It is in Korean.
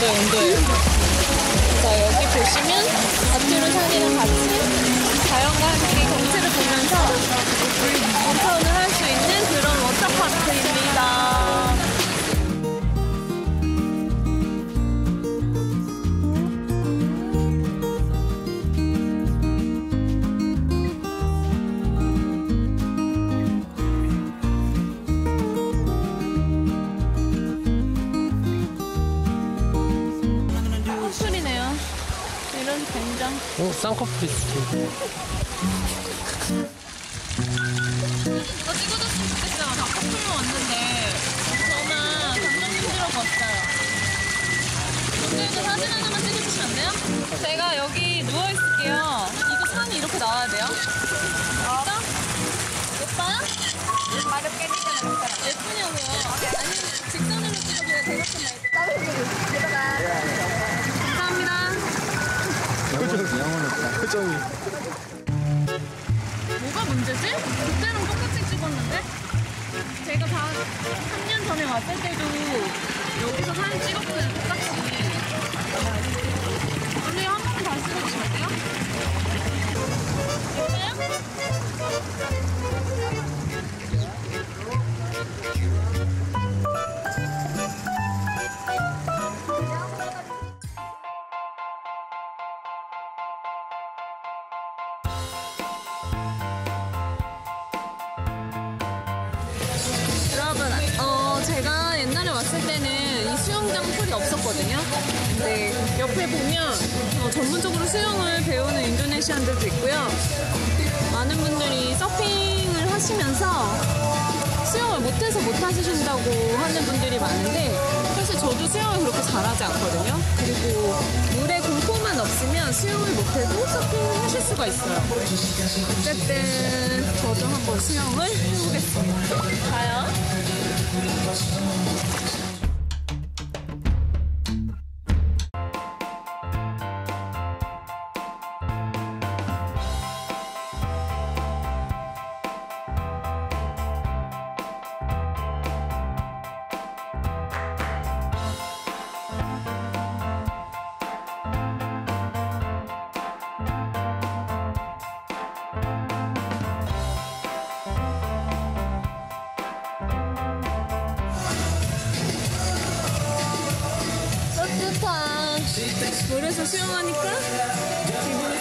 온도예요. 그래서 여기 보시면 밧줄을 같이 자연과 함께 경치를 보면서 온천을 할 수 있는 그런 워터파크입니다. 커플이네요. 이런 된장. 쌍꺼풀 있어. 누가 찍어줬으면 좋겠어요. 다 커플로 왔는데 저만 감독님들하고 왔어요. 분들도 사진 하나만 찍어주시면 안 돼요? 제가 여기 누워있을게요. 이거 산이 이렇게 나와야 돼요? 진짜? 예뻐요? 예쁘냐고요? 아니 직선으로 찍어줘야 대각선 말고. 감사합니다. 표정이. 뭐가 문제지? 그때랑 똑같이 찍었는데? 제가 다 3년 전에 왔을 때도 여기서 사진 찍었거든요, 똑같이. 언니 한 번만 다시 찍어주시면 안 돼요? 여러분, 제가 옛날에 왔을 때는 이 수영장 풀이 없었거든요. 근데 옆에 보면 전문적으로 수영을 배우는 인도네시안들도 있고요. 많은 분들이 서핑을 하시면서 수영을 못해서 못 하신다고 하는 분들이 많은데 사실 저도 수영을 그렇게 잘하지 않거든요. 그리고 물에 공포만 없으면 수영을 못해도 서핑을 하실 수가 있어요. 어쨌든 저도 한번 수영을 해보겠습니다. 가요. 따뜻한 물에서 수영하니까 기분이